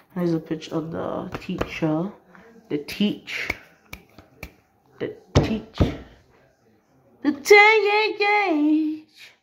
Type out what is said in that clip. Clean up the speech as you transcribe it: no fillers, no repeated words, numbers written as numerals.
Here's a picture of the teacher. The teach. The 10-year gauge.